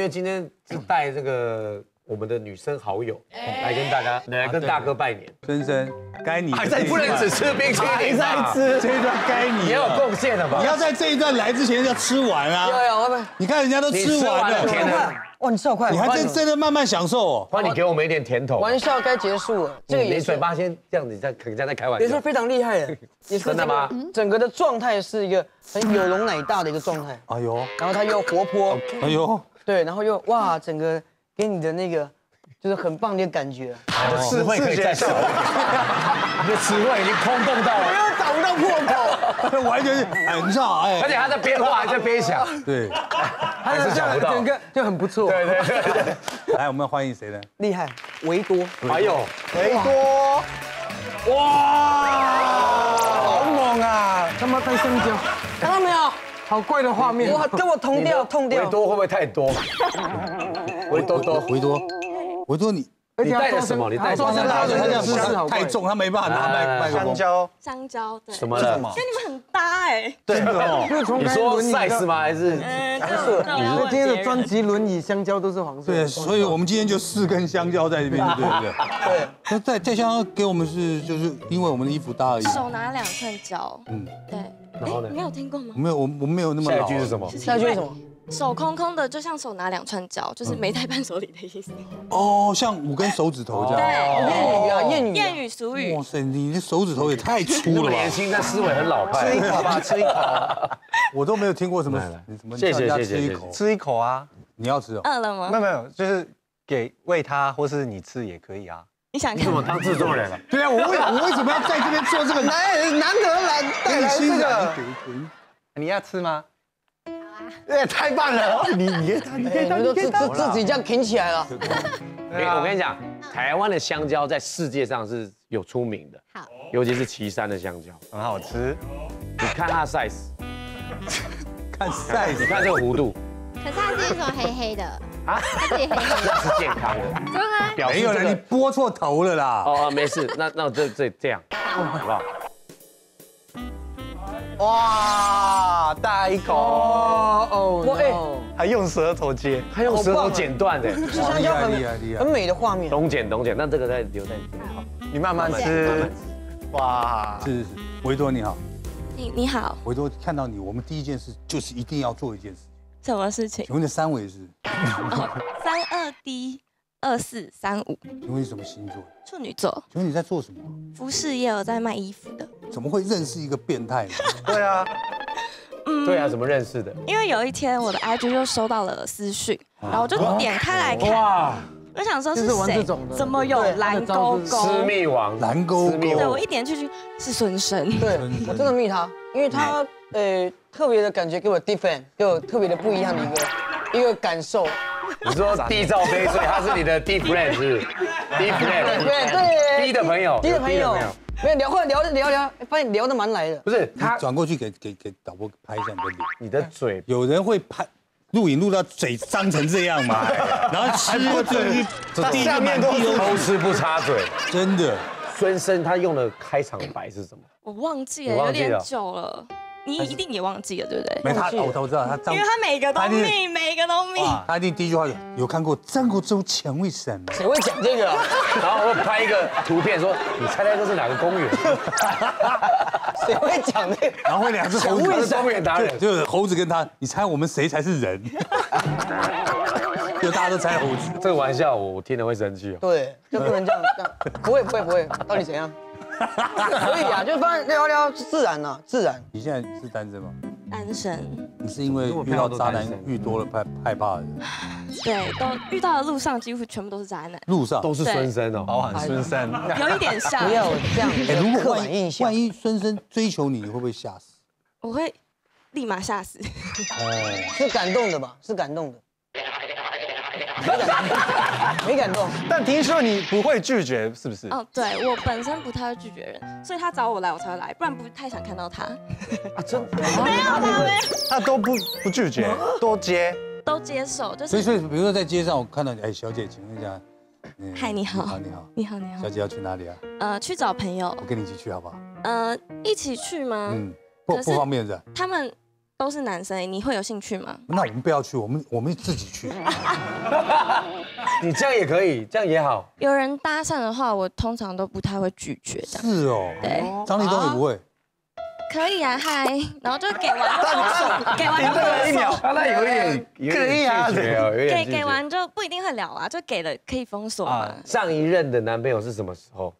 因为今天是带这个我们的女生好友来跟大家来跟大哥拜年。 深深，该你还在不能只吃冰淇淋， 在吃这一段该你也有贡献的吧？ 你要在这一段来之前要吃完啊！ 有， 你看人家都吃完了， 甜的， 哇，你吃好快， 你还真的慢慢享受哦。 帮你给我们一点甜头。 玩笑该结束了，这个也你是嘴巴先这样子，人家在开玩笑。 也是非常厉害的，也是真的吗？ 整个的状态是一个很有容乃大的一个状态， 哎呦， 然后他又活泼， 哎呦， 对，然后又哇，整个给你的那个就是很棒的一个感觉， 词汇可以再少一点，你的词汇已经空洞到了， 又找不到破口， 完全是很少哎， 而且他在边画还在边想， 对， 还是想不到， 整个就很不错， 对对。 来，我们要欢迎谁呢？ 厉害，维多， 还有维多，哇，好猛啊！ 他妈带香蕉， 看到没有？ 好怪的画面。 哇，跟我同调，痛调。 维多会不会太多？维多你带的什么？你带什么？ 他这样子太重，他没办法拿麦克风。 香蕉，对， 什么了？ 跟你们很搭哎。 真的哦， 你说 size 吗？还是？ 那今天的专辑轮椅香蕉都是黄色。 对，所以我们今天就4根香蕉在这边，对不对？ 对。 那带香蕉给我们就是因为我们的衣服搭而已。 手拿2寸胶，对。 然后呢？ 你没有听过吗？ 我没有那么老。 下一句是什么？ 下一句是什么？ 手空空的，就像手拿2串胶，就是没带伴手礼的意思。 哦，像5根手指头这样。 对， 谚语俗语。 哇塞，你的手指头也太粗了吧！ 年轻，但思维很老派。 吃一口吧，吃一口。 我都没有听过什么谢谢吃一口啊！ 你要吃哦？ 饿了吗？ 没有，就是喂他，或是你吃也可以啊。 你想看？ 怎么当制作人了？ 对啊，我为什么要在这边做这个？ 难得来带来这个， 你要吃吗？ 太棒了！你都自己这样挺起来了。 我跟你讲，台湾的香蕉在世界上是有出名的， 好， 尤其是岐山的香蕉， 很好吃。 你看它的 size， 看 size， 你看这个弧度， 可是它是什么黑黑的啊， 它自己黑黑的， 那是健康的， 真的吗？ 表示没有了，你拨错头了啦。 哦，没事，那这样，好不好？ 哇，大一口哦， 还用舌头接， 他用舌头剪断的， 吃香蕉厉害很美的画面。 懂剪，那这个再留在好， 你慢慢吃。哇， 是，维多你好， 你好， 维多看到你，我们第一件事就是一定要做一件事。 什么事情？ 请问的3围是 ？32D2435， 请问你什么星座？ 处女座。 请问你在做什么？ 服饰业有在卖衣服的。 怎么会认识一个变态呢？ 对啊， 对啊，怎么认识的？ 因为有一天我的 IG 就收到了私讯，然后我就点开来看，哇，我想说是谁？怎么有蓝勾勾？ 私密王， 蓝勾勾。 对，我一点进去是孙生。 对，我真的密他，因为他特别的感觉给我 different， 给我特别的不一样的一个感受。 你说 D 罩杯，所以他是你的 D friend 是 D friend， 对 ，D 的朋友， 没有聊，后来聊，发现聊得蛮来的。 不是他转过去给导播拍一下你的脸， 你的嘴， 有人会拍录影录到嘴张成这样吗？然后吃嘴， 下面都偷吃不插嘴， 真的。 孙生他用的开场白是什么？ 我忘记了，有点久了。你一定也忘记了，对不对？ 没他，我知道他， 因为他每个都密，每个都密。 他一定第一句话有看过张国周前卫什么？ 谁会讲这个？ 然后我拍一个图片说，你猜这是哪个公园？ 谁会讲这个？ 然后会2只猴子， 公园达人， 就是猴子跟他，你猜我们谁才是人？就大家都猜猴子。 这个玩笑我听了会生气哦。 对，就不能这样，不会，到底怎样？可以啊，就放聊自然啊，自然。 你现在是单身吗？ 单身。 你是因为遇到渣男遇多了害怕的？ 对，都遇到的路上几乎全部都是渣男。 路上都是孙生哦， 包含孙生， 有一点像。 不要这样， 如果万一孙生追求你，你会不会吓死？ 我会立马吓死。 是感动的吧？是感动的。没感动， 但听说你不会拒绝，是不是？ 哦，对我本身不太会拒绝人，所以他找我来我才会来，不然不太想看到他。 真没有， 他都不拒绝，都接， 都接受，就是。 所以比如说在街上我看到你，哎，小姐，请问一下， 嗨，你好，你好， 小姐要去哪里啊？ 去找朋友。 我跟你一起去好不好？ 一起去吗？ 不方便的。 他们都是男生，你会有兴趣吗？ 那我们不要去，我们自己去。 你这样也可以，这样也好。 有人搭讪的话，我通常都不太会拒绝这样。 是哦， 对， 张立东也不会。 可以啊，嗨，然后就给完就封锁，给完就封锁。 那有点可以啊拒绝哦，有点拒绝给完就不一定会聊啊，就给了可以封锁嘛。 上一任的男朋友是什么时候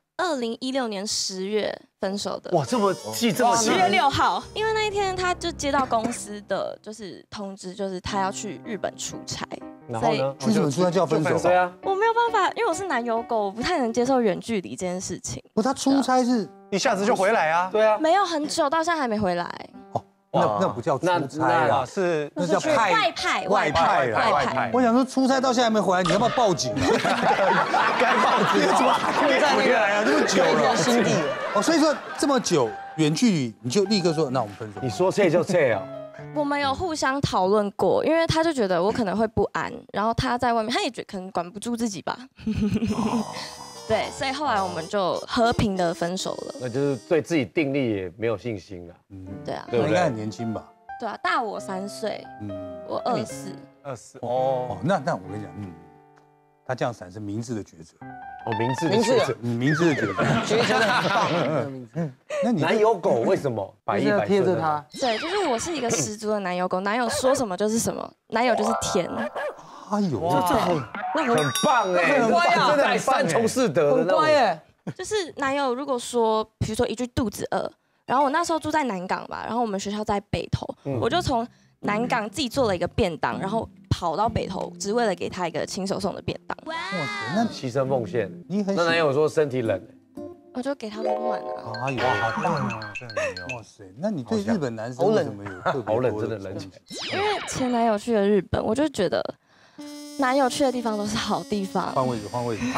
？2016年10月分手的。 哇，这么细这么细。 10月6号，因为那一天他就接到公司的就是通知，就是他要去日本出差。 然后呢？ 去日本出差就要分手？ 对啊， 我没有办法，因为我是男友狗，我不太能接受远距离这件事情。 不，他出差是一下子就回来啊？ 对啊， 没有很久，到现在还没回来。 哦，那不叫出差啊， 那叫外派。 我想说出差到现在还没回来，你要不要报警？ 该报警， 怎么还没回来啊？这么久了， 新地哦，所以说这么久远距离，你就立刻说那我们分手？ 你说撤就撤啊？ 我们有互相讨论过，因为他就觉得我可能会不安，然后他在外面，他也觉得可能管不住自己吧。对，所以后来我们就和平的分手了。 那就是对自己定力也没有信心了。 对啊， 对不对？ 应该很年轻吧？ 对啊，大我3岁，我24。 哦，那我跟你讲，他这样闪是明智的抉择。 哦，明智的抉择， 明智的抉择， 抉择的很棒。 那你男友狗为什么百依百顺？ 贴着他。 对，就是我是一个十足的男友狗，男友说什么就是什么，男友就是天。 哎呦， 很棒哎， 很乖啊， 真的三从四德的那种。 很乖哎， 就是男友如果说，比如说一句肚子饿，然后我那时候住在南港吧，然后我们学校在北投，我就从南港自己做了一个便当，然后跑到北投，只为了给他一个亲手送的便当。 哇塞，那牺牲奉献。 你很那男友说身体冷， 我就给他温暖啊。 哎呦，好棒啊！哇塞，那你对日本男生为什么有特别好冷，真的冷起来。 因为前男友去了日本，我就觉得男友去的地方都是好地方。 换位置。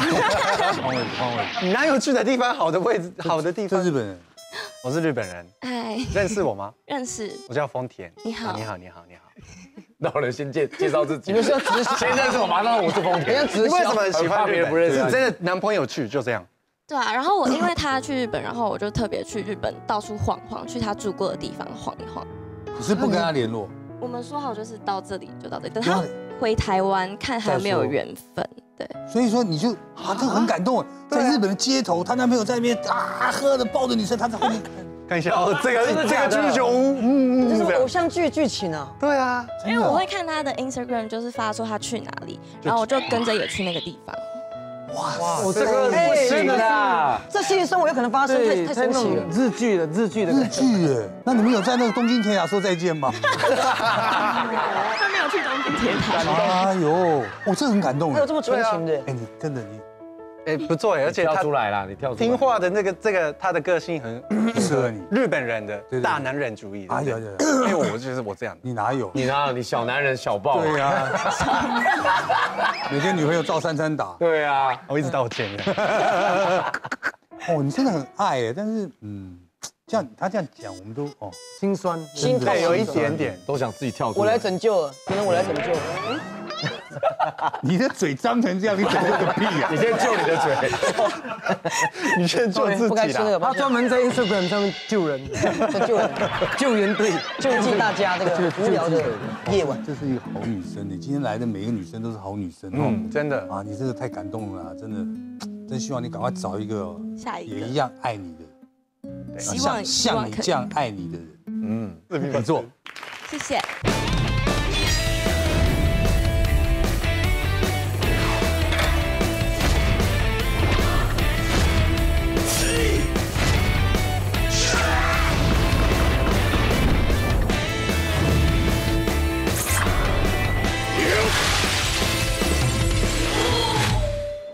你男友去的地方，好的位置，好的地方。 是日本人， 我是日本人。 哎， 认识我吗？ 认识。 我叫丰田。 你好。 那我们先介绍自己。 你们是要直先认识我吗？那我是丰田。 你为什么喜欢别人不认识？ 是真的男朋友去就这样。 对啊，然后我因为他去日本，然后我就特别去日本到处晃晃，去他住过的地方晃一晃。 你是不跟他联络？ 我们说好就是到这里就到这里，等他回台湾看还有没有缘分。对， 所以说你就这很感动，在日本的街头，她男朋友在那边喝着抱着女生，她在后面看一下哦，这个居酒屋， 这是偶像剧剧情啊。 对啊， 因为我会看他的 Instagram， 就是发说他去哪里，然后我就跟着也去那个地方。 哇，我这个不行啦， 这现实生活有可能发生，太神奇了。 日剧的耶。那你们有在那个东京铁塔说再见吗？ 他没有去东京铁塔。 哎呦，这很感动。 还有这么纯情的？ 哎，你真的不错哎，而且跳出来啦，你跳出来。 听话的这个他的个性很适合你， 日本人的大男人主义。 哎呀， 因为我就是我这样。 你哪有？ 你小男人小暴。 对呀。每天女朋友照3餐打。 对啊， 我一直道歉。 哦，你真的很爱哎，但是这样他这样讲，我们都心酸， 心痛， 有一点点都想自己跳出来。 我来拯救了，可能我来拯救了。 你的嘴张成这样，你拯救个屁啊！ 你先救你的嘴， 你先救自己啦。 他专门在 Instagram 上面救人，救援队， 救济大家这个无聊的夜晚。 这是一个好女生，你今天来的每一个女生都是好女生哦， 真的啊，你这个太感动了，真的，真希望你赶快找一个也一样爱你的， 希望像你这样爱你的人， 自评不错， 谢谢。